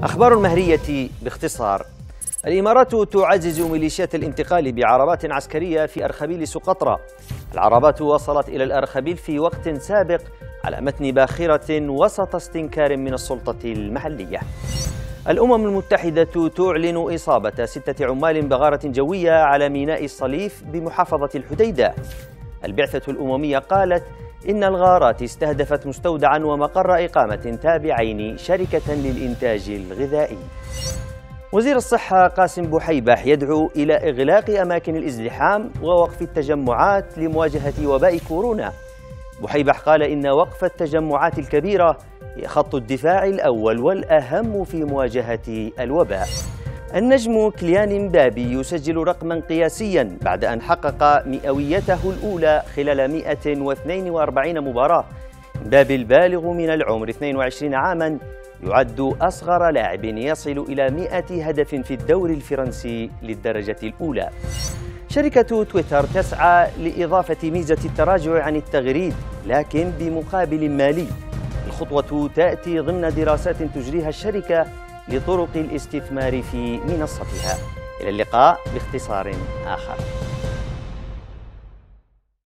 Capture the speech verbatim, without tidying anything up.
أخبار المهرية باختصار. الإمارات تعزز ميليشيات الانتقال بعربات عسكرية في أرخبيل سقطرى. العربات وصلت إلى الأرخبيل في وقت سابق على متن باخرة وسط استنكار من السلطة المحلية. الأمم المتحدة تعلن إصابة ستة عمال بغارة جوية على ميناء الصليف بمحافظة الحديدة. البعثة الأممية قالت إن الغارات استهدفت مستودعا ومقر إقامة تابعين شركة للإنتاج الغذائي. وزير الصحة قاسم بوحيبح يدعو إلى إغلاق أماكن الازدحام ووقف التجمعات لمواجهة وباء كورونا. بوحيبح قال إن وقف التجمعات الكبيرة هي خط الدفاع الأول والأهم في مواجهة الوباء. النجم كيليان مبابي يسجل رقما قياسيا بعد أن حقق مئويته الأولى خلال مئة واثنين وأربعين مباراة. مبابي البالغ من العمر اثنين وعشرين عاما يعد أصغر لاعب يصل إلى مئة هدف في الدوري الفرنسي للدرجة الأولى. شركة تويتر تسعى لإضافة ميزة التراجع عن التغريد لكن بمقابل مالي. الخطوة تأتي ضمن دراسات تجريها الشركة لطرق الاستثمار في منصتها. إلى اللقاء باختصار آخر.